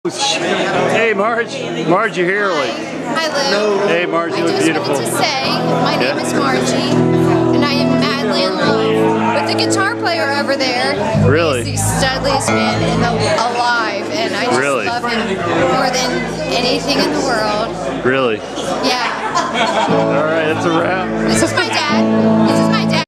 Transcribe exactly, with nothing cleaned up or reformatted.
Hey Marge, Margie Hurley. Hi Lou. Hey Marge, you look beautiful. I just wanted to say, my name yeah. is Margie, and I am madly in love with the guitar player over there. Really? He's the studliest man in the, alive, and I just really? love him more than anything in the world. Really? Yeah. All right, that's a wrap. This is my dad. This is my dad.